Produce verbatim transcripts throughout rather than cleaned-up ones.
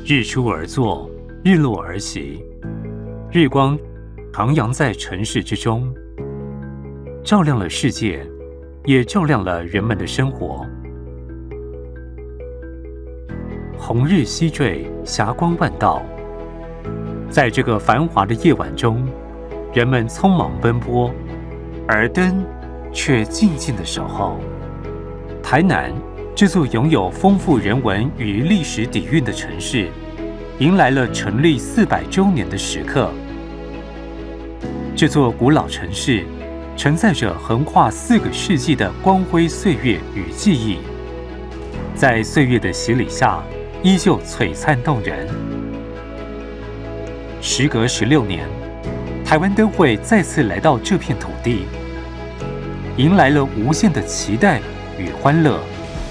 日出而作，日落而息，日光徜徉在城市之中，照亮了世界，也照亮了人们的生活。红日西坠，霞光万道。在这个繁华的夜晚中，人们匆忙奔波，而灯却静静的守候。台南这座拥有丰富人文与历史底蕴的城市，迎来了成立四百周年的时刻。这座古老城市承载着横跨四个世纪的光辉岁月与记忆，在岁月的洗礼下，依旧璀璨动人。时隔十六年，台湾灯会再次来到这片土地，迎来了无限的期待与欢乐。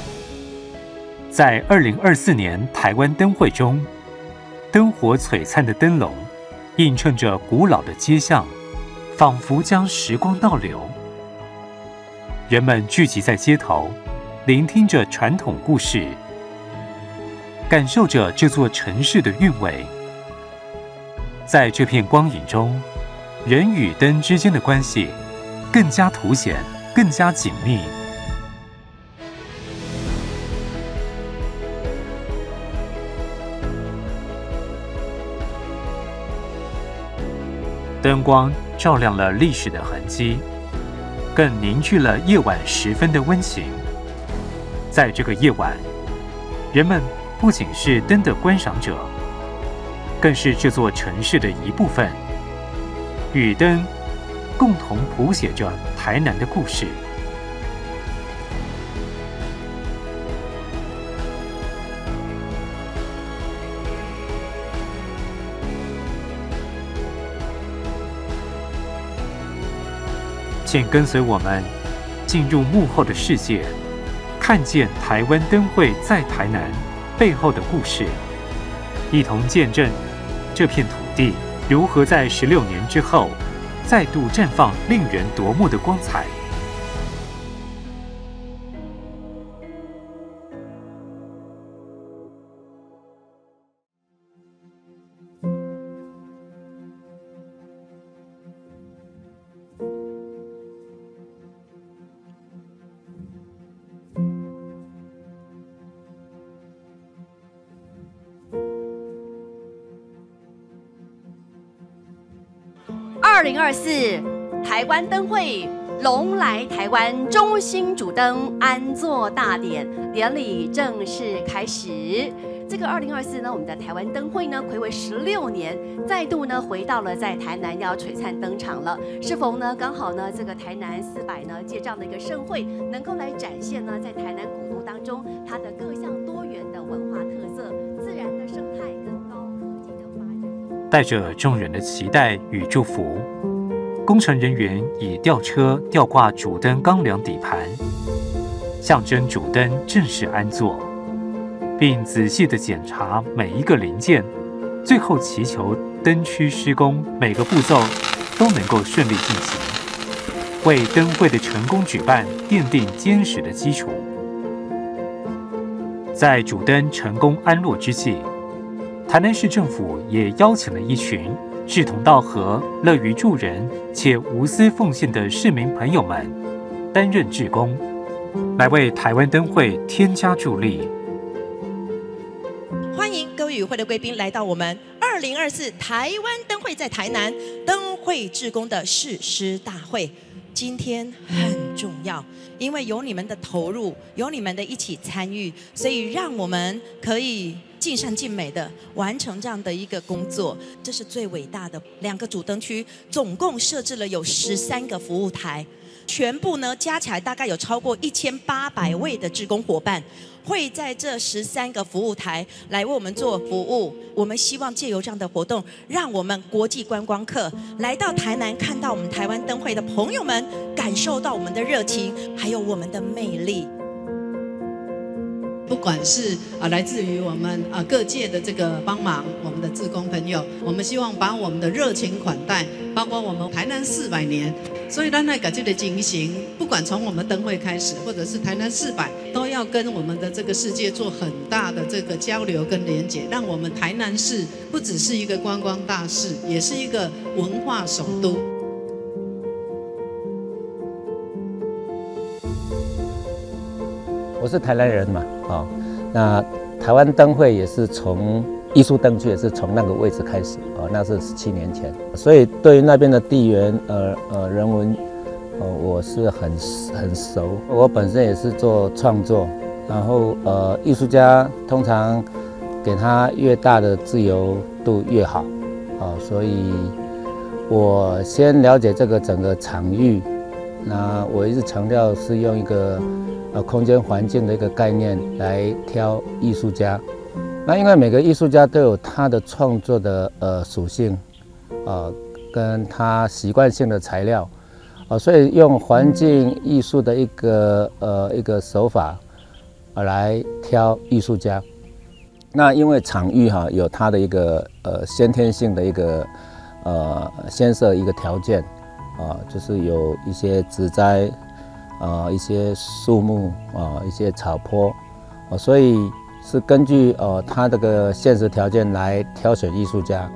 在二零二四年台湾灯会中，灯火璀璨的灯笼映衬着古老的街巷，仿佛将时光倒流。人们聚集在街头，聆听着传统故事，感受着这座城市的韵味。在这片光影中，人与灯之间的关系更加凸显，更加紧密。灯光照亮了历史的痕迹，更凝聚了夜晚时分的温情。在这个夜晚，人们不仅是灯的观赏者，更是这座城市的一部分，与灯共同谱写着台南的故事。请跟随我们进入幕后的世界，看见台湾灯会在台南背后的故事，一同见证这片土地如何在十六年之后再度绽放令人夺目的光彩。 二零二四台湾灯会龙来台湾中心主灯安座大典典礼正式开始。这个二零二四呢，我们的台湾灯会呢，睽违十六年，再度呢回到了在台南要璀璨登场了。适逢呢，刚好呢，这个台南四百呢届这样的一个盛会，能够来展现呢，在台南古都当中它的各项多元的文化特色、自然的生态跟高科技的发展。 带着众人的期待与祝福，工程人员以吊车吊挂主灯钢梁底盘，象征主灯正式安座，并仔细地检查每一个零件，最后祈求灯区施工每个步骤都能够顺利进行，为灯会的成功举办奠定坚实的基础。在主灯成功安落之际，台南市政府也邀请了一群志同道合、乐于助人且无私奉献的市民朋友们，担任志工，来为台湾灯会添加助力。 欢迎各位与会的贵宾来到我们二零二四台湾灯会在台南灯会志工的誓师大会。今天很重要，因为有你们的投入，有你们的一起参与，所以让我们可以尽善尽美的完成这样的一个工作，这是最伟大的。两个主灯区总共设置了有十三个服务台，全部呢加起来大概有超过一千八百位的志工伙伴，会在这十三个服务台来为我们做服务。我们希望借由这样的活动，让我们国际观光客来到台南，看到我们台湾灯会的朋友们，感受到我们的热情，还有我们的魅力。 不管是啊来自于我们啊各界的这个帮忙，我们的志工朋友，我们希望把我们的热情款待，包括我们台南四百年，所以咱来把这个进行，不管管从我们灯会开始，或者是台南四百，都要跟我们的这个世界做很大的这个交流跟连结，让我们台南市不只是一个观光大市，也是一个文化首都。 我是台南人嘛，哦，那台湾灯会也是从艺术灯区也是从那个位置开始，哦，那是十七年前，所以对于那边的地缘，呃呃人文，呃我是很很熟。我本身也是做创作，然后呃艺术家通常给他越大的自由度越好，哦，所以我先了解这个整个场域，那我一直强调是用一个呃空间环境的一个概念来挑艺术家。那因为每个艺术家都有他的创作的呃属性，呃，跟他习惯性的材料，呃，所以用环境艺术的一个呃一个手法，呃来挑艺术家。那因为场域哈有它的一个呃先天性的一个呃先设一个条件，啊、呃，就是有一些植栽，呃，一些树木啊、呃，一些草坡，呃，所以。是根据呃他这个现实条件来挑选艺术家，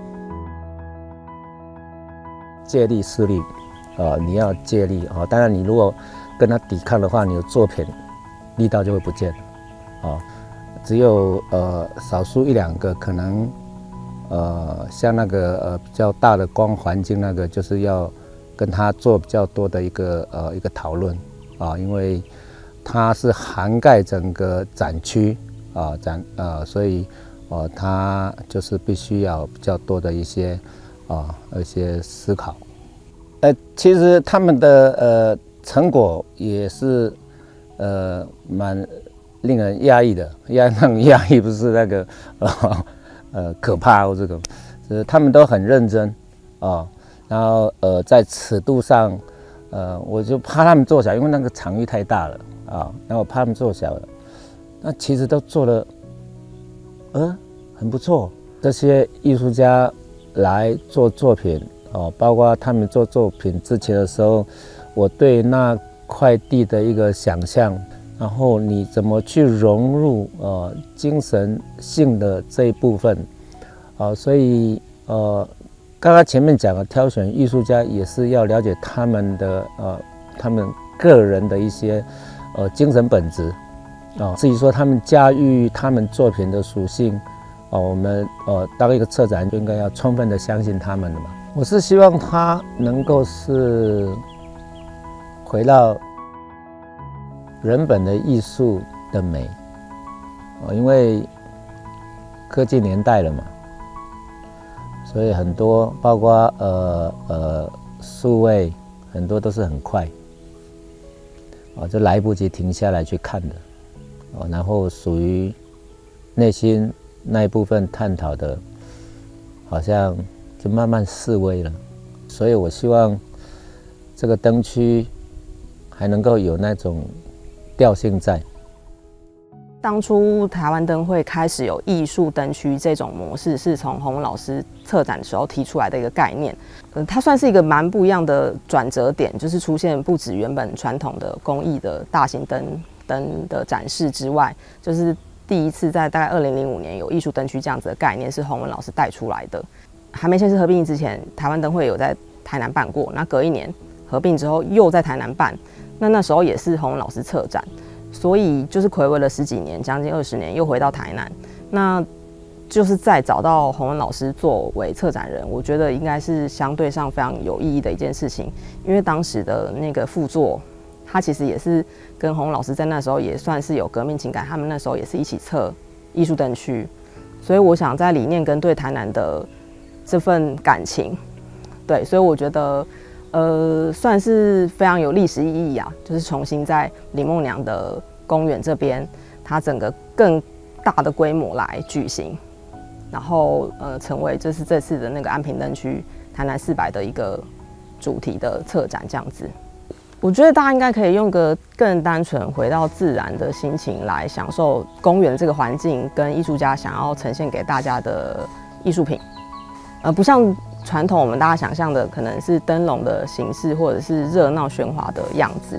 借力施力，呃，你要借力啊、呃。当然，你如果跟他抵抗的话，你的作品力道就会不见了，啊、呃。只有呃少数一两个可能，呃，像那个呃比较大的光环境那个，就是要跟他做比较多的一个呃一个讨论啊、呃，因为它是涵盖整个展区。啊，展呃，所以呃，他就是必须要比较多的一些啊一些思考。呃，其实他们的呃成果也是呃蛮令人讶异的，讶那种讶异不是那个呃呃可怕或这个，是他们都很认真啊，然后呃在尺度上，呃我就怕他们做小，因为那个场域太大了啊，然后我怕他们做小了。那其实都做得，呃，很不错。这些艺术家来做作品哦，包括他们做作品之前的时候，我对那块地的一个想象，然后你怎么去融入呃精神性的这一部分，啊、呃，所以呃，刚刚前面讲的挑选艺术家也是要了解他们的呃他们个人的一些呃精神本质。啊，至于说他们驾驭他们作品的属性，哦，我们呃当一个策展就应该要充分的相信他们的嘛。我是希望他能够是回到人本的艺术的美，哦，因为科技年代了嘛，所以很多包括呃呃数位很多都是很快，哦，就来不及停下来去看的。哦，然后属于内心那一部分探讨的，好像就慢慢式微了。所以我希望这个灯区还能够有那种调性在。 当初台湾灯会开始有艺术灯区这种模式，是从洪文老师策展的时候提出来的一个概念。呃，它算是一个蛮不一样的转折点，就是出现不止原本传统的工艺的大型灯。灯的展示之外，就是第一次在大概二零零五年有艺术灯区这样子的概念，是洪文老师带出来的。还没正式合并之前，台湾灯会有在台南办过，那隔一年合并之后又在台南办，那那时候也是洪文老师策展，所以就是睽违了十几年，将近二十年，又回到台南，那就是再找到洪文老师作为策展人，我觉得应该是相对上非常有意义的一件事情，因为当时的那个副座。他其实也是跟洪老师在那时候也算是有革命情感，他们那时候也是一起策艺术灯区，所以我想在理念跟对台南的这份感情，对，所以我觉得呃算是非常有历史意义啊，就是重新在李梦娘的公园这边，它整个更大的规模来举行，然后呃成为就是这次的那个安平灯区台南四百的一个主题的策展这样子。我觉得大家应该可以用个更单纯、回到自然的心情来享受公园这个环境，跟艺术家想要呈现给大家的艺术品，呃，不像传统我们大家想象的可能是灯笼的形式，或者是热闹喧哗的样子。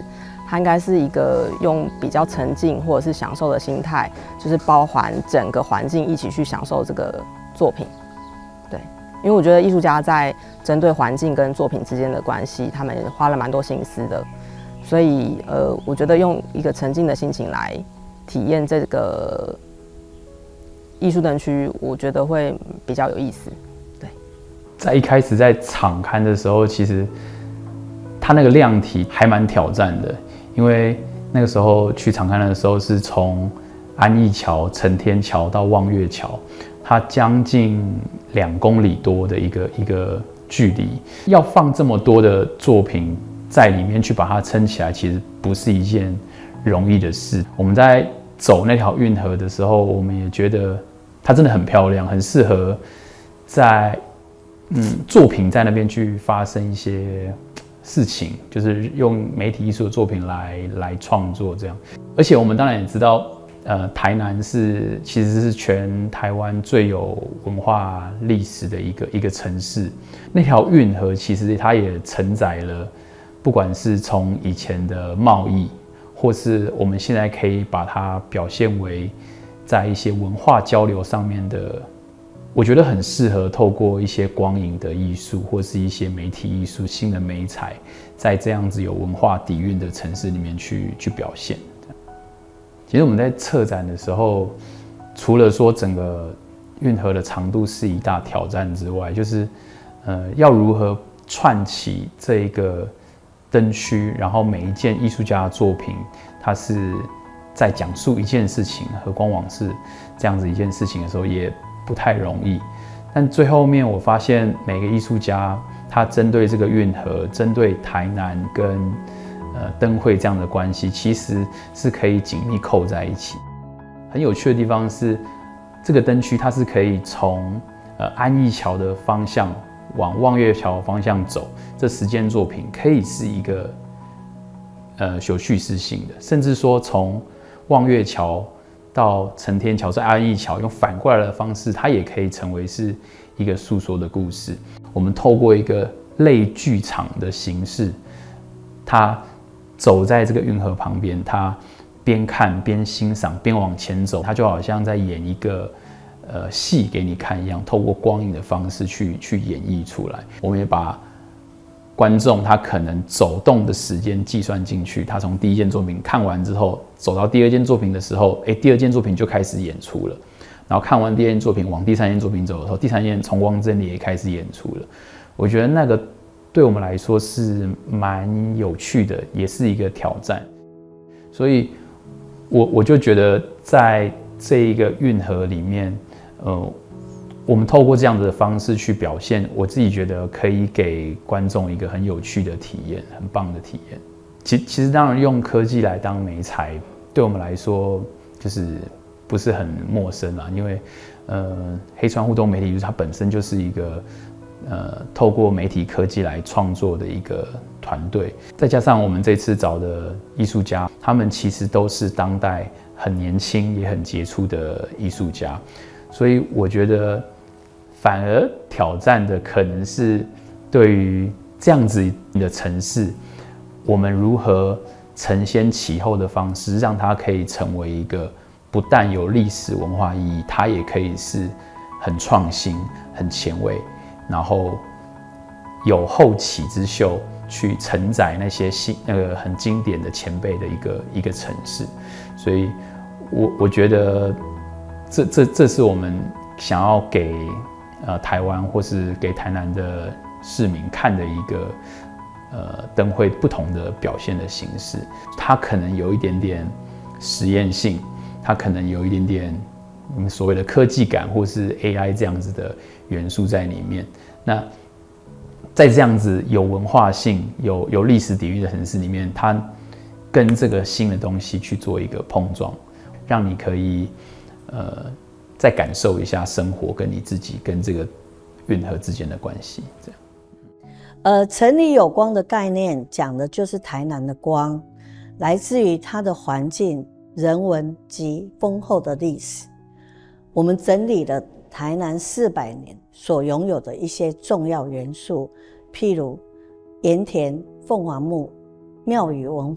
它应该是一个用比较沉静或者是享受的心态，就是包含整个环境一起去享受这个作品。对，因为我觉得艺术家在针对环境跟作品之间的关系，他们花了蛮多心思的，所以呃，我觉得用一个沉静的心情来体验这个艺术灯区，我觉得会比较有意思。对， 在一开始在场刊的时候，其实它那个量体还蛮挑战的，因为那个时候去场刊的时候是从安义桥、承天桥到望月桥，它将近两公里多的一个一个距离，要放这么多的作品在里面去把它撑起来，其实不是一件容易的事。我们在走那条运河的时候，我们也觉得它真的很漂亮，很适合在嗯作品在那边去发生一些事情，就是用媒体艺术的作品来来创作这样。而且我们当然也知道，呃，台南是其实是全台湾最有文化历史的一个一个城市。那条运河其实它也承载了，不管是从以前的贸易，或是我们现在可以把它表现为在一些文化交流上面的。我觉得很适合透过一些光影的艺术，或是一些媒体艺术、新的媒材，在这样子有文化底蕴的城市里面去去表现。其实我们在策展的时候，除了说整个运河的长度是一大挑战之外，就是呃要如何串起这一个灯区，然后每一件艺术家的作品，它是在讲述一件事情，和光网是这样子一件事情的时候，也不太容易。但最后面我发现每个艺术家他针对这个运河，针对台南跟呃灯会这样的关系，其实是可以紧密扣在一起。很有趣的地方是，这个灯区它是可以从呃安义桥的方向往望月桥的方向走，这十件作品可以是一个呃有叙事性的，甚至说从望月桥到承天桥，在安义桥用反过来的方式，它也可以成为是一个诉说的故事。我们透过一个类剧场的形式，它走在这个运河旁边，它边看边欣赏边往前走，它就好像在演一个呃戏给你看一样，透过光影的方式去去演绎出来。我们也把观众他可能走动的时间计算进去，他从第一件作品看完之后，走到第二件作品的时候，哎，第二件作品就开始演出了。然后看完第二件作品，往第三件作品走的时候，第三件重光真理也开始演出了。我觉得那个对我们来说是蛮有趣的，也是一个挑战。所以我，我我就觉得在这一个运河里面，呃。我们透过这样的方式去表现，我自己觉得可以给观众一个很有趣的体验，很棒的体验。其其实当然用科技来当媒材，对我们来说就是不是很陌生啦，因为呃黑川互动媒体艺术它本身就是一个呃透过媒体科技来创作的一个团队，再加上我们这次找的艺术家，他们其实都是当代很年轻也很杰出的艺术家，所以我觉得。反而挑战的可能是对于这样子的城市，我们如何承先启后的方式，让它可以成为一个不但有历史文化意义，它也可以是很创新、很前卫，然后有后起之秀去承载那些新那个很经典的前辈的一个一个城市。所以我我觉得这这这是我们想要给。呃，台湾或是给台南的市民看的一个呃灯会不同的表现的形式，它可能有一点点实验性，它可能有一点点我们所谓的科技感或是 A I 这样子的元素在里面。那在这样子有文化性、有有历史底蕴的城市里面，它跟这个新的东西去做一个碰撞，让你可以呃。再感受一下生活跟你自己跟这个运河之间的关系，这样。 呃，城里有光的概念讲的就是台南的光，来自于它的环境、人文及丰厚的历史。我们整理了台南四百年所拥有的一些重要元素，譬如盐田、凤凰木、庙宇文化、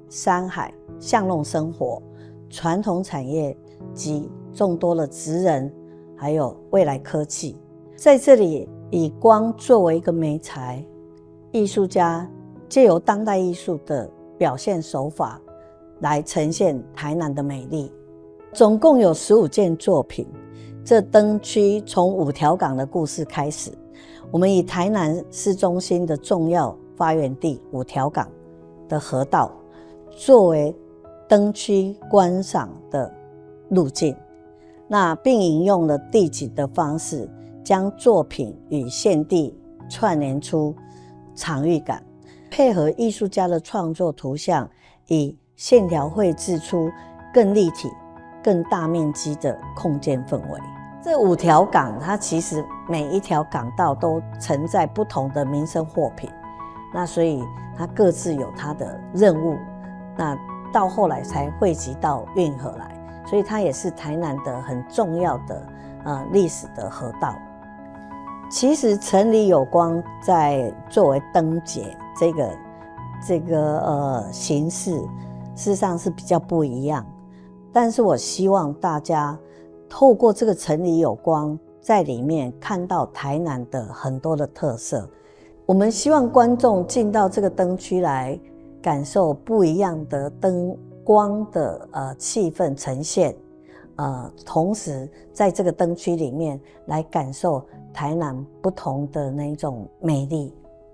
山海、巷弄生活、传统产业及众多的职人，还有未来科技。在这里以光作为一个媒材，艺术家借由当代艺术的表现手法来呈现台南的美丽。总共有十五件作品。这灯区从五条港的故事开始，我们以台南市中心的重要发源地五条港的河道作为灯区观赏的路径，那并引用了地景的方式，将作品与现地串联出场域感，配合艺术家的创作图像，以线条绘制出更立体、更大面积的空间氛围。这五条港，它其实每一条港道都承载不同的民生货品，那所以它各自有它的任务，那到后来才汇集到运河来，所以它也是台南的很重要的呃历史的河道。其实城里有光在作为灯节这个这个呃形式，事实上是比较不一样，但是我希望大家透过这个城里有光，在里面看到台南的很多的特色。我们希望观众进到这个灯区来，感受不一样的灯光的呃气氛呈现，呃，同时在这个灯区里面来感受台南不同的那种美丽。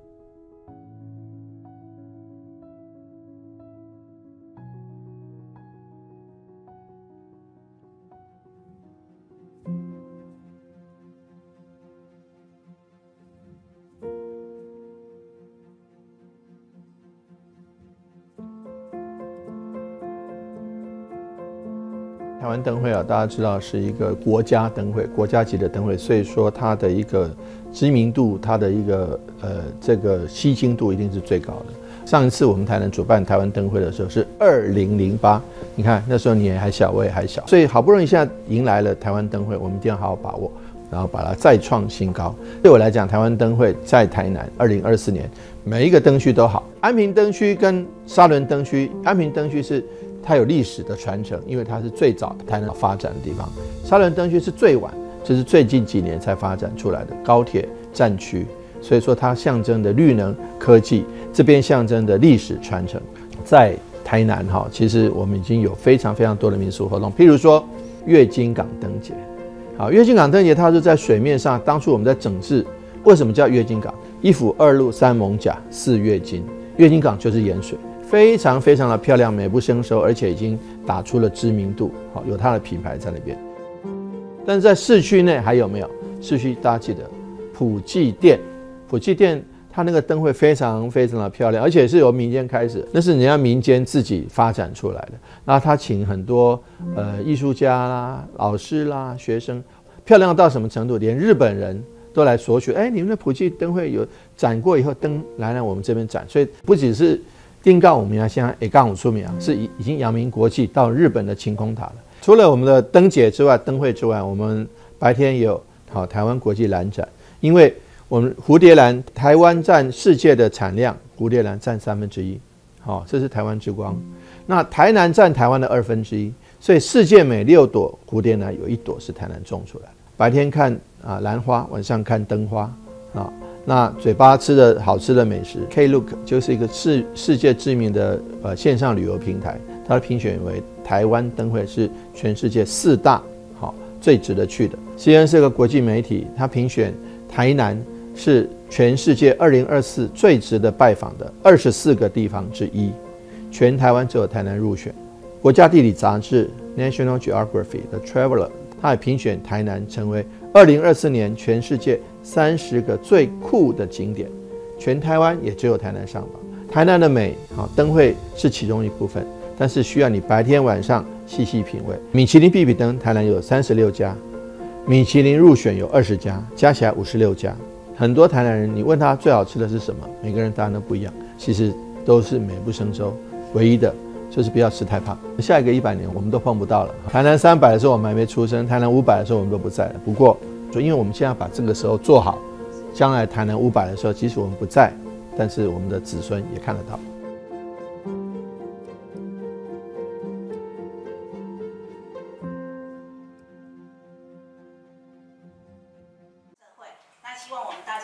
台湾灯会啊，大家知道是一个国家灯会，国家级的灯会，所以说它的一个知名度，它的一个呃这个吸睛度一定是最高的。上一次我们台南主办台湾灯会的时候是二零零八，你看那时候你也还小，我也还小，所以好不容易现在迎来了台湾灯会，我们一定要好好把握，然后把它再创新高。对我来讲，台湾灯会在台南二零二四年每一个灯区都好。安平灯区跟沙仑灯区，安平灯区是它有历史的传承，因为它是最早台南发展的地方。沙仑灯区是最晚，这是最近几年才发展出来的高铁站区，所以说它象征的绿能科技，这边象征的历史传承。在台南哈，其实我们已经有非常非常多的民俗活动，譬如说月津港灯节。好，月津港灯节它是在水面上，当初我们在整治，为什么叫月津港？一府二路三艋甲四月津，月津港就是盐水。非常非常的漂亮，美不胜收，而且已经打出了知名度，好，有它的品牌在那边。但是在市区内还有没有？市区大家记得普济殿，普济殿它那个灯会非常非常的漂亮，而且是由民间开始，那是人家民间自己发展出来的。那他请很多呃艺术家啦、老师啦、学生，漂亮到什么程度？连日本人都来索取，哎，你们的普济灯会有展过以后，灯来来我们这边展，所以不只是定告我们啊，现在也刚好出名啊，是已经扬名国际到日本的晴空塔了。除了我们的灯节之外，灯会之外，我们白天也有好台湾国际兰展，因为我们蝴蝶兰台湾占世界的产量，蝴蝶兰占三分之一，好，这是台湾之光。那台南占台湾的二分之一，所以世界每六朵蝴蝶兰有一朵是台南种出来的。白天看啊兰花，晚上看灯花啊。那嘴巴吃的好吃的美食 ，Klook 就是一个世世界知名的呃线上旅游平台，它评选为台湾灯会是全世界四大好最值得去的。C N 是个国际媒体，它评选台南是全世界二零二四最值得拜访的二十四个地方之一，全台湾只有台南入选。国家地理杂志 National Geography 的 Traveler 它也评选台南成为二零二四年全世界三十个最酷的景点，全台湾也只有台南上榜。台南的美，好，灯会是其中一部分，但是需要你白天晚上细细品味。米其林必比登，台南有三十六家，米其林入选有二十家，加起来五十六家。很多台南人，你问他最好吃的是什么，每个人答案都不一样，其实都是美不胜收。唯一的就是不要吃太胖，下一个一百年我们都碰不到了。台南三百的时候我们还没出生，台南五百的时候我们都不在了。不过，因为我们现在把这个时候做好，将来台南五百的时候，即使我们不在，但是我们的子孙也看得到。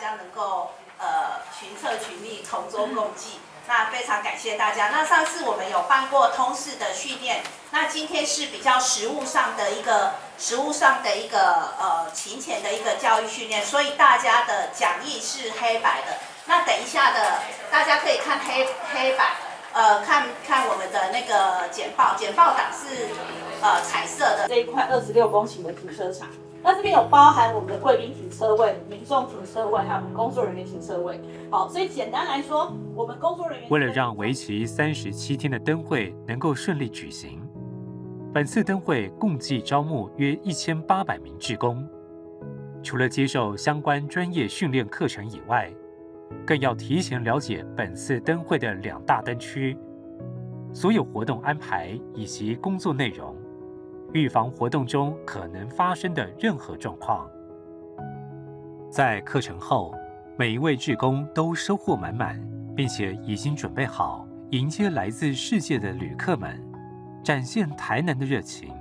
家能够呃群策群力，同舟共济。那非常感谢大家。那上次我们有办过通识的训练，那今天是比较实务上的一个实务上的一个呃勤前的一个教育训练，所以大家的讲义是黑白的。那等一下的大家可以看黑黑白，呃看看我们的那个简报，简报档是呃彩色的。 这一块二十六公顷的停车场。那这边有包含我们的贵宾停车位、民众停车位，还有我们工作人员停车位。好，所以简单来说，我们工作人员为了让为期三十七天的灯会能够顺利举行，本次灯会共计招募约一千八百名志工。除了接受相关专业训练课程以外，更要提前了解本次灯会的两大灯区、所有活动安排以及工作内容。预防活动中可能发生的任何状况。在课程后，每一位志工都收获满满，并且已经准备好迎接来自世界的旅客们，展现台南的热情。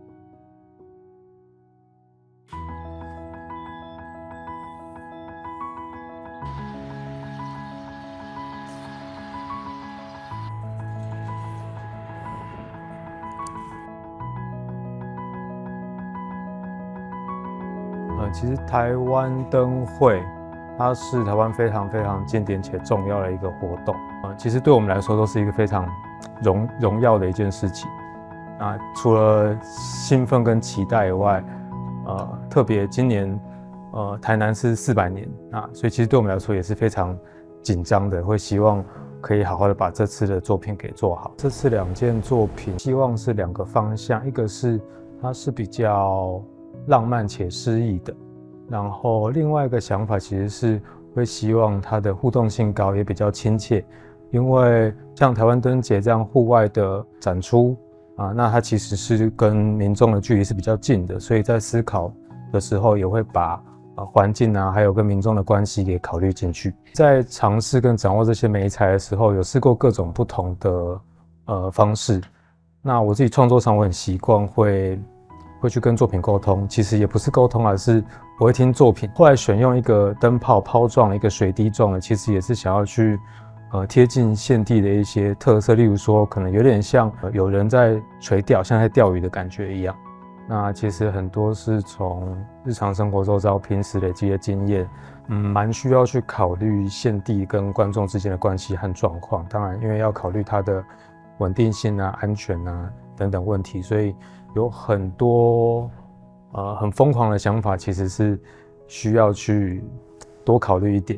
呃，其实台湾灯会，它是台湾非常非常经典且重要的一个活动。呃，其实对我们来说都是一个非常荣荣耀的一件事情。啊，除了兴奋跟期待以外，呃，特别今年，呃，台南是四百年啊，所以其实对我们来说也是非常紧张的，会希望可以好好的把这次的作品给做好。这次两件作品，希望是两个方向，一个是它是比较浪漫且诗意的，然后另外一个想法其实是会希望它的互动性高，也比较亲切，因为像台湾灯节这样户外的展出啊，那它其实是跟民众的距离是比较近的，所以在思考的时候也会把呃环境啊，还有跟民众的关系给考虑进去。在尝试跟掌握这些媒材的时候，有试过各种不同的呃方式。那我自己创作上，我很习惯会。会去跟作品沟通，其实也不是沟通，而是我会听作品。后来选用一个灯泡抛状、一个水滴状的，其实也是想要去呃贴近现地的一些特色，例如说可能有点像有人在垂钓，像在钓鱼的感觉一样。那其实很多是从日常生活周遭平时累积的经验，嗯，蛮需要去考虑现地跟观众之间的关系和状况。当然，因为要考虑它的稳定性啊、安全啊等等问题，所以有很多呃很疯狂的想法，其实是需要去多考虑一点。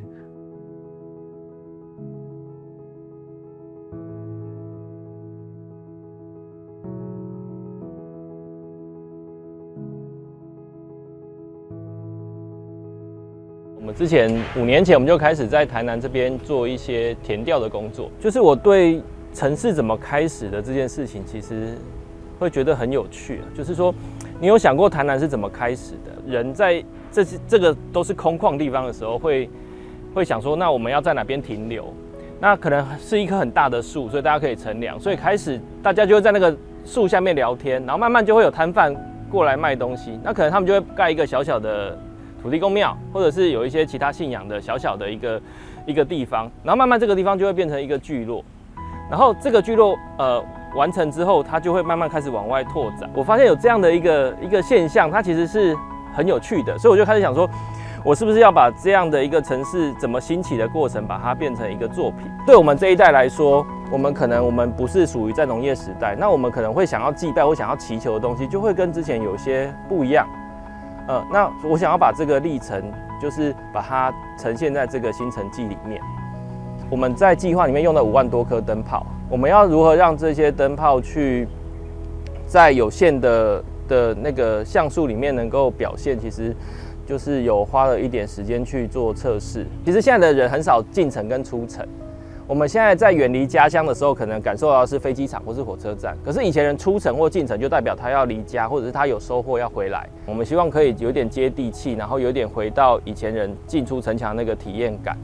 我们之前五年前我们就开始在台南这边做一些田调的工作，就是我对城市怎么开始的这件事情，其实会觉得很有趣。就是说，你有想过台南是怎么开始的？人在这这个都是空旷地方的时候，会会想说，那我们要在哪边停留？那可能是一棵很大的树，所以大家可以乘凉，所以开始大家就会在那个树下面聊天，然后慢慢就会有摊贩过来卖东西。那可能他们就会盖一个小小的土地公庙，或者是有一些其他信仰的小小的一个一个地方，然后慢慢这个地方就会变成一个聚落。然后这个聚落呃完成之后，它就会慢慢开始往外拓展。我发现有这样的一个一个现象，它其实是很有趣的，所以我就开始想说，我是不是要把这样的一个城市怎么兴起的过程，把它变成一个作品？对我们这一代来说，我们可能我们不是属于在农业时代，那我们可能会想要祭拜或想要祈求的东西，就会跟之前有些不一样。呃，那我想要把这个历程，就是把它呈现在这个新城记里面。我们在计划里面用了五万多颗灯泡，我们要如何让这些灯泡去在有限的的那个像素里面能够表现？其实就是有花了一点时间去做测试。其实现在的人很少进城跟出城。我们现在在远离家乡的时候，可能感受到的是飞机场或是火车站。可是以前人出城或进城，就代表他要离家，或者是他有收获要回来。我们希望可以有点接地气，然后有点回到以前人进出城墙那个体验感。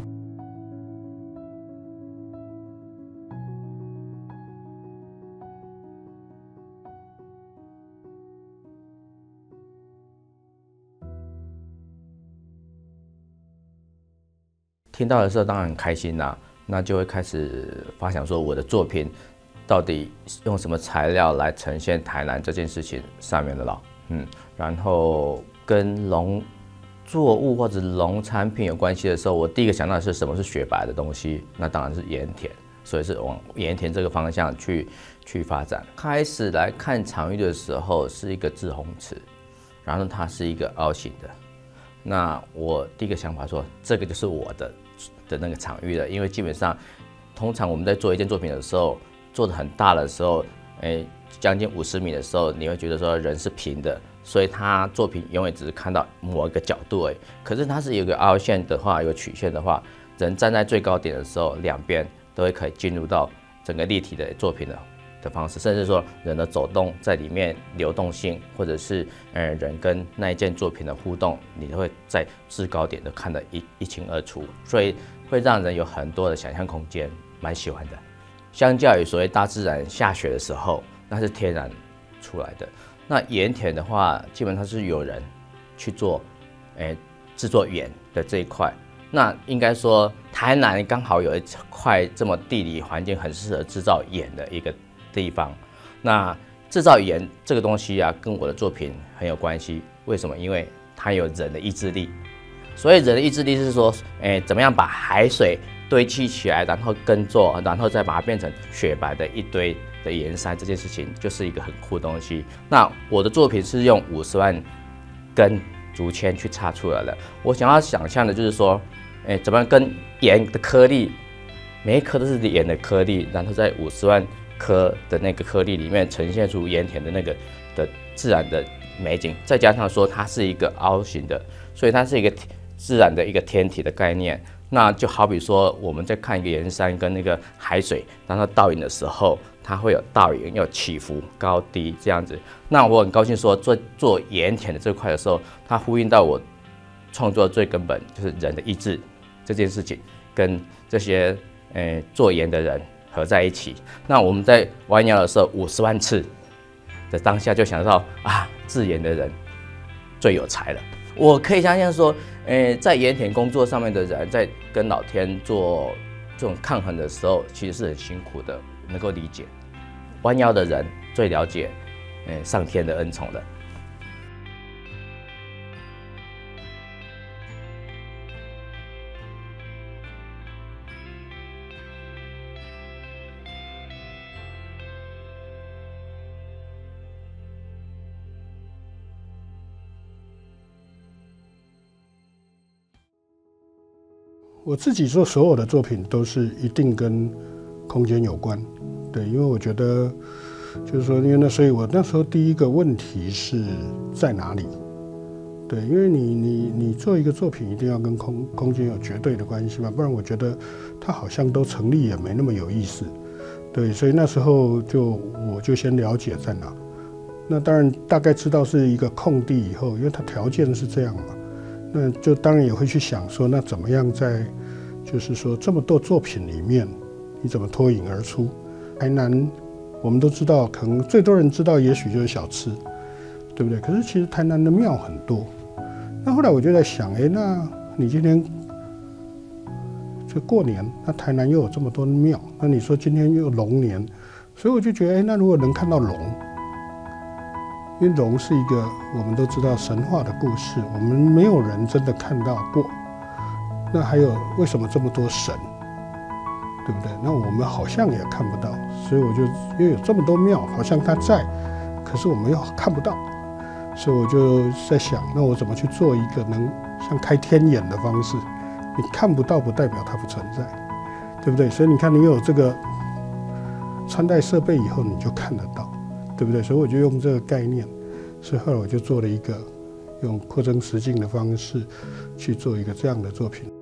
听到的时候当然很开心啦，那就会开始发想说我的作品到底用什么材料来呈现台南这件事情上面的了，嗯，然后跟农作物或者农产品有关系的时候，我第一个想到的是什么是雪白的东西，那当然是盐田，所以是往盐田这个方向去去发展。开始来看场域的时候是一个滞洪池，然后它是一个凹形的。那我第一个想法说，这个就是我的的那个场域了，因为基本上，通常我们在做一件作品的时候，做得很大的时候，哎，将近五十米的时候，你会觉得说人是平的，所以他作品永远只是看到某一个角度而已。可是它是有一个凹陷的话，有个曲线的话，人站在最高点的时候，两边都会可以进入到整个立体的作品的。的方式，甚至说人的走动在里面流动性，或者是呃人跟那一件作品的互动，你都会在制高点都看得一一清二楚，所以会让人有很多的想象空间，蛮喜欢的。相较于所谓大自然下雪的时候，那是天然出来的。那盐田的话，基本上是有人去做，诶制作盐的这一块。那应该说，台南刚好有一块这么地理环境很适合制造盐的一个地方。那制造盐这个东西啊，跟我的作品很有关系。为什么？因为它有人的意志力。所以人的意志力是说，哎，怎么样把海水堆砌起来，然后耕作，然后再把它变成雪白的一堆的盐山，这件事情就是一个很酷的东西。那我的作品是用五十万根竹签去插出来的。我想要想象的就是说，哎，怎么样跟盐的颗粒，每一颗都是盐的颗粒，然后在五十万颗的那个颗粒里面呈现出盐田的那个的自然的美景，再加上说它是一个凹形的，所以它是一个自然的一个天体的概念。那就好比说我们在看一个盐山跟那个海水，当它倒影的时候，它会有倒影，有起伏高低这样子。那我很高兴说做做盐田的这块的时候，它呼应到我创作的最根本，就是人的意志这件事情，跟这些呃做盐的人合在一起。那我们在弯腰的时候，五十万次的当下就想到啊，制盐的人最有才了。我可以相信说，呃，在盐田工作上面的人，在跟老天做这种抗衡的时候，其实是很辛苦的，能够理解。弯腰的人最了解，呃，上天的恩宠的。 我自己做所有的作品都是一定跟空间有关，对，因为我觉得就是说，因为那所以我那时候第一个问题是在哪里？对，因为你你你做一个作品一定要跟空空间有绝对的关系嘛，不然我觉得它好像都成立也没那么有意思。对，所以那时候就我就先了解在哪。那当然大概知道是一个空地以后，因为它条件是这样嘛。那就当然也会去想说，那怎么样在，就是说这么多作品里面，你怎么脱颖而出？台南我们都知道，可能最多人知道，也许就是小吃，对不对？可是其实台南的庙很多。那后来我就在想，哎，那你今天就过年，那台南又有这么多庙，那你说今天又龙年，所以我就觉得，哎，那如果能看到龙。因为龙是一个我们都知道神话的故事，我们没有人真的看到过。那还有为什么这么多神，对不对？那我们好像也看不到，所以我就因为有这么多庙，好像它在，可是我们又看不到，所以我就在想，那我怎么去做一个能像开天眼的方式？你看不到不代表它不存在，对不对？所以你看，你有这个穿戴设备以后，你就看得到。对不对？所以我就用这个概念，所以后来我就做了一个用扩增实境的方式去做一个这样的作品。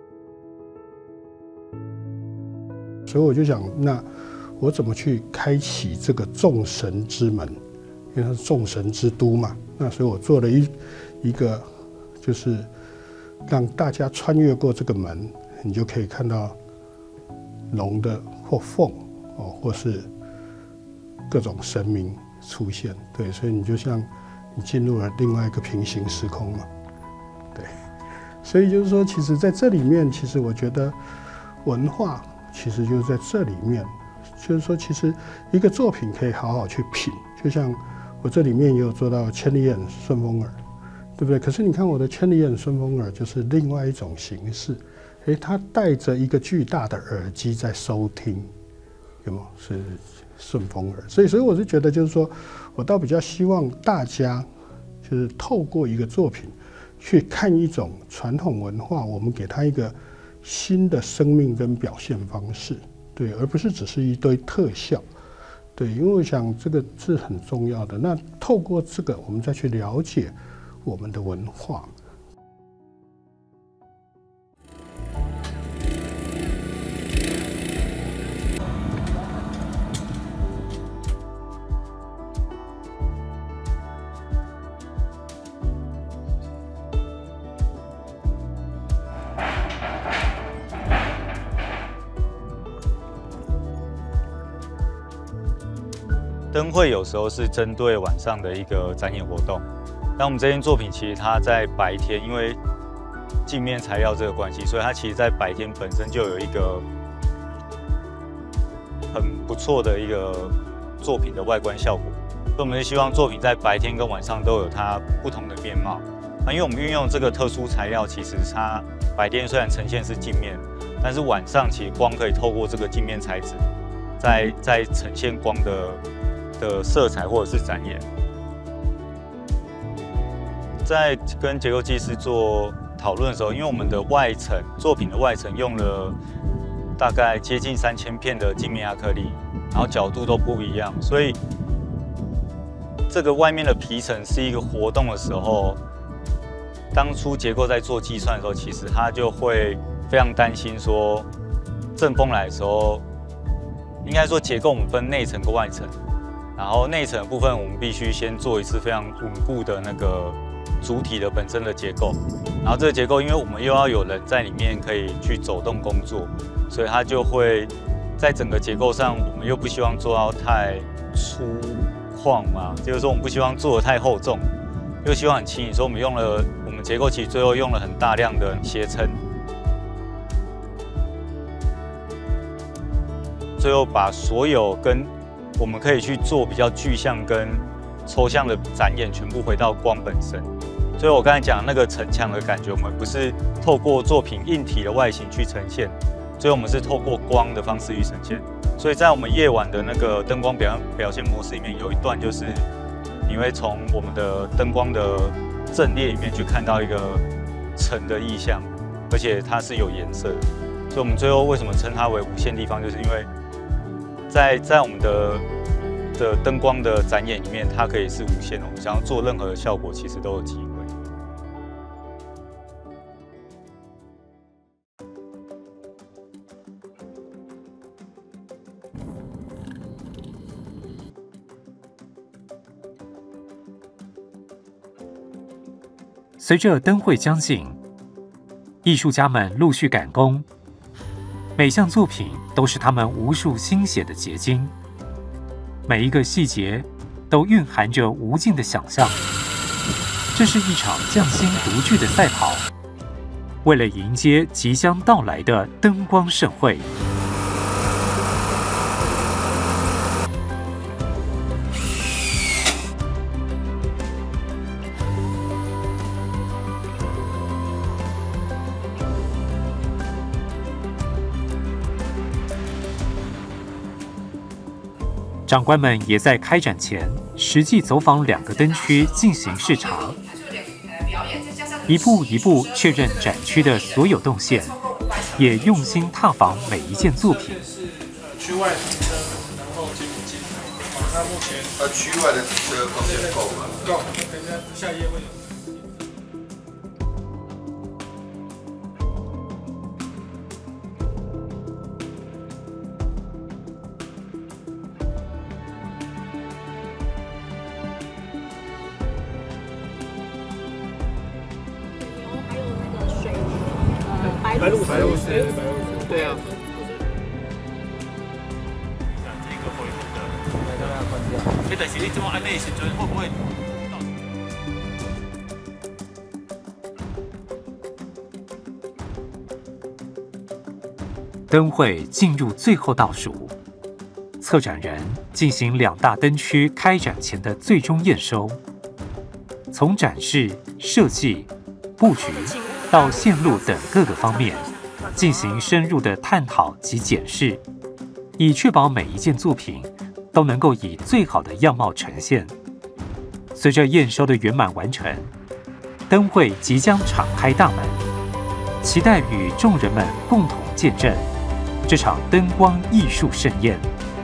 所以我就想，那我怎么去开启这个众神之门？因为它是众神之都嘛。那所以我做了一一个，就是让大家穿越过这个门，你就可以看到龙的或凤哦，或是。各种神明出现，对，所以你就像你进入了另外一个平行时空嘛，对。 所以就是说，其实在这里面，其实我觉得文化其实就是在这里面，就是说，其实一个作品可以好好去品，就像我这里面也有做到千里眼顺风耳，对不对？可是你看我的千里眼顺风耳就是另外一种形式，诶，它带着一个巨大的耳机在收听，有没有？是顺风耳，所以所以我是觉得就是说，我倒比较希望大家就是透过一个作品去看一种传统文化，我们给它一个新的生命跟表现方式，对，而不是只是一堆特效，对，因为我想这个是很重要的。那透过这个，我们再去了解我们的文化。 灯会有时候是针对晚上的一个展演活动，但我们这件作品其实它在白天，因为镜面材料这个关系，所以它其实在白天本身就有一个很不错的一个作品的外观效果。所以我们是希望作品在白天跟晚上都有它不同的面貌。那因为我们运用这个特殊材料，其实它白天虽然呈现是镜面，但是晚上其实光可以透过这个镜面材质，在在呈现光的。的色彩或者是展演，在跟结构技师做讨论的时候，因为我们的外层作品的外层用了大概接近三千片的镜面亚克力，然后角度都不一样，所以这个外面的皮层是一个活动的时候，当初结构在做计算的时候，其实他就会非常担心说，阵风来的时候，应该说结构我们分内层跟外层。然后内层的部分，我们必须先做一次非常稳固的那个主体的本身的结构。然后这个结构，因为我们又要有人在里面可以去走动工作，所以它就会在整个结构上，我们又不希望做到太粗犷嘛，就是说我们不希望做得太厚重，又希望很轻盈，所以我们用了我们结构其实最后用了很大量的斜撑，最后把所有跟我们可以去做比较具象跟抽象的展演，全部回到光本身。所以我刚才讲那个城墙的感觉，我们不是透过作品硬体的外形去呈现，所以我们是透过光的方式去呈现。所以在我们夜晚的那个灯光表表现模式里面，有一段就是你会从我们的灯光的阵列里面去看到一个城的意象，而且它是有颜色的。所以我们最后为什么称它为无限地方，就是因为在在我们的的灯光的展演里面，它可以是无限的。我们想要做任何的效果，其实都有机会。 随着灯会将近，艺术家们陆续赶工。每项作品都是他们无数心血的结晶，每一个细节都蕴含着无尽的想象。这是一场匠心独具的赛跑，为了迎接即将到来的灯光盛会。长官们也在开展前实际走访两个灯区进行视察，一步一步确认展区的所有动线，也用心踏访每一件作品。 区外停车，然后进不进？好，那目前呃区外的停车空间够吗？够，等一下下一页会有。 白鹭白鹭鸶，白鹭鸶，对啊。 这个恢复的，来让它关掉。哎，但是你这么按内时阵会不会？ 灯会进入最后倒数，策展人进行两大灯区开展前的最终验收，从展示、设计、布局到线路等各个方面进行深入的探讨及检视，以确保每一件作品都能够以最好的样貌呈现。随着验收的圆满完成，灯会即将敞开大门，期待与众人们共同见证这场灯光艺术盛宴。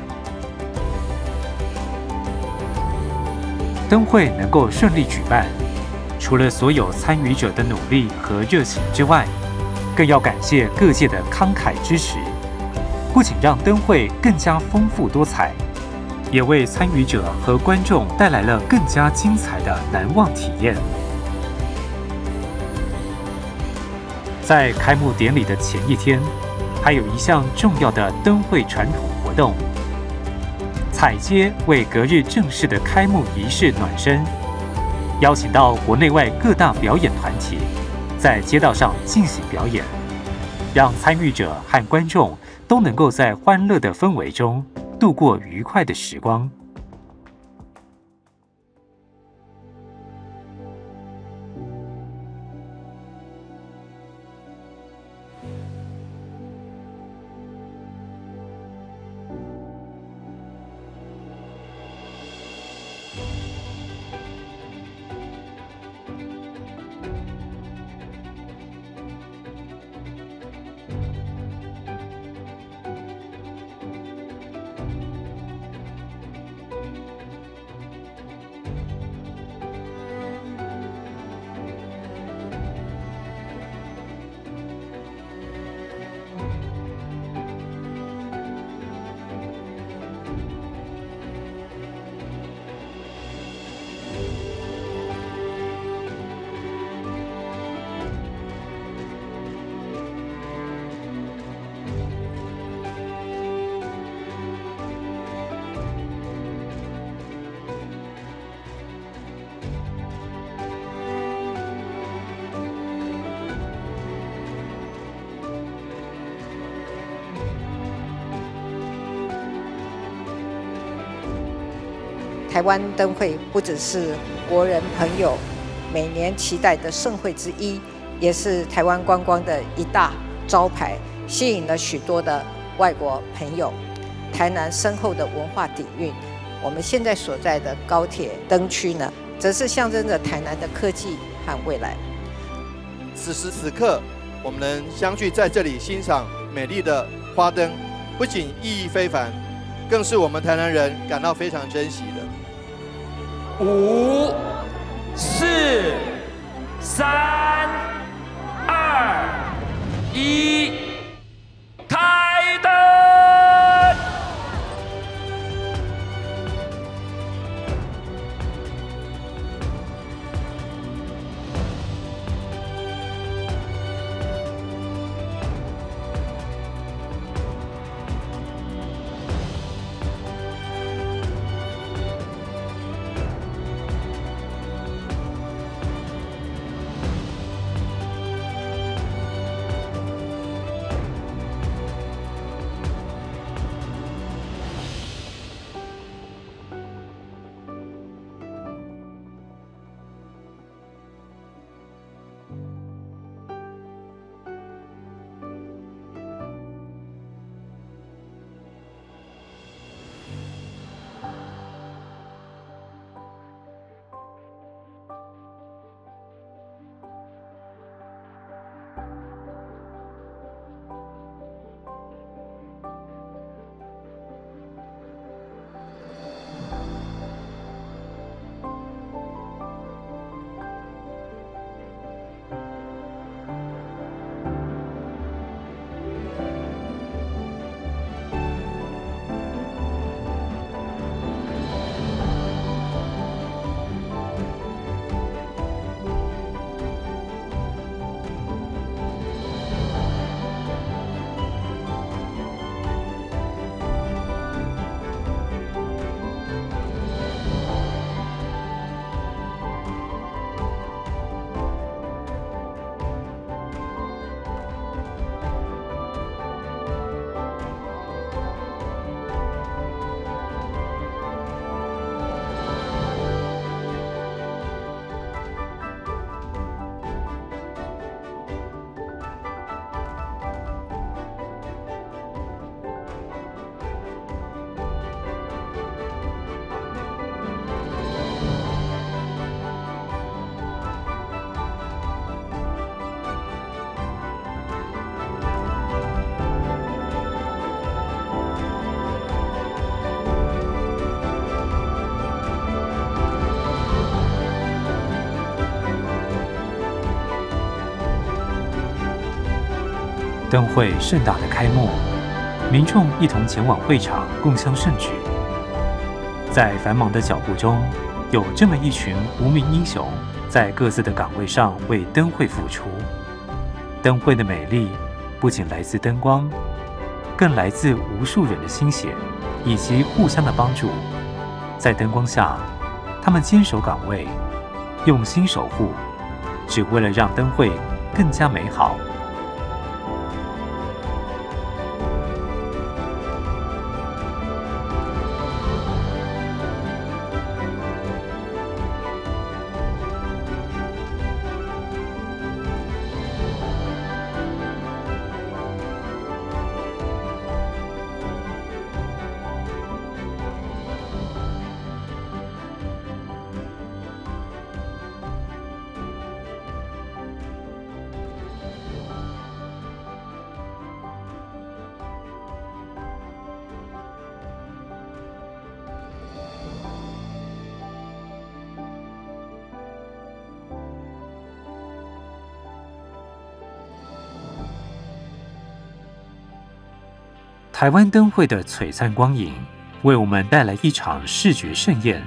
灯会能够顺利举办，除了所有参与者的努力和热情之外，更要感谢各界的慷慨支持，不仅让灯会更加丰富多彩，也为参与者和观众带来了更加精彩的难忘体验。在开幕典礼的前一天，还有一项重要的灯会传统活动——踩街，为隔日正式的开幕仪式暖身，邀请到国内外各大表演团体在街道上进行表演，让参与者和观众都能够在欢乐的氛围中度过愉快的时光。 台湾灯会不只是国人朋友每年期待的盛会之一，也是台湾观光的一大招牌，吸引了许多的外国朋友。台南深厚的文化底蕴，我们现在所在的高铁灯区呢，则是象征着台南的科技和未来。 此时此刻，我们能相聚在这里欣赏美丽的花灯，不仅意义非凡，更是我们台南人感到非常珍惜的。 五、四、三、二、一，开灯！ 灯会盛大的开幕，民众一同前往会场共襄盛举。在繁忙的脚步中，有这么一群无名英雄，在各自的岗位上为灯会付出。灯会的美丽，不仅来自灯光，更来自无数人的心血，以及互相的帮助。在灯光下，他们坚守岗位，用心守护，只为了让灯会更加美好。台湾灯会的璀璨光影，为我们带来一场视觉盛宴。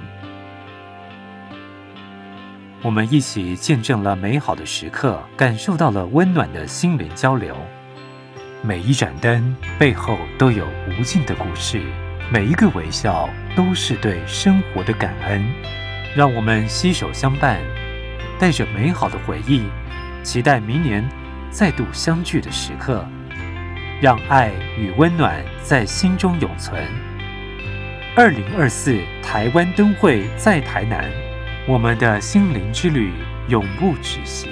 我们一起见证了美好的时刻，感受到了温暖的心灵交流。每一盏灯背后都有无尽的故事，每一个微笑都是对生活的感恩。让我们携手相伴，带着美好的回忆，期待明年再度相聚的时刻。让爱与温暖在心中永存。二零二四台湾灯会在台南，我们的心灵之旅永不止息。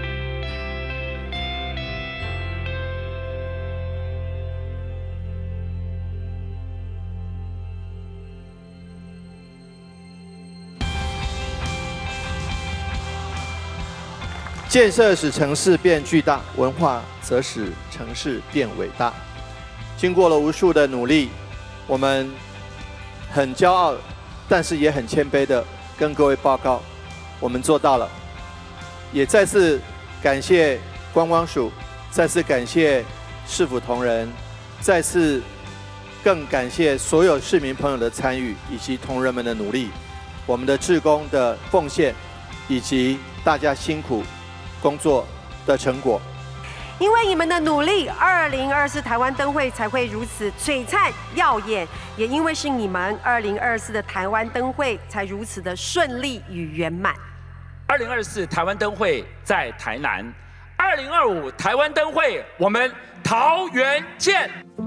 建设使城市变巨大，文化则使城市变伟大。经过了无数的努力，我们很骄傲，但是也很谦卑的跟各位报告，我们做到了。也再次感谢观光署，再次感谢市府同仁，再次更感谢所有市民朋友的参与以及同仁们的努力，我们的志工的奉献，以及大家辛苦工作的成果。 因为你们的努力，二零二四台湾灯会才会如此璀璨耀眼，也因为是你们，二零二四的台湾灯会才如此的顺利与圆满。 二零二四台湾灯会在台南，二零二五台湾灯会我们桃园见。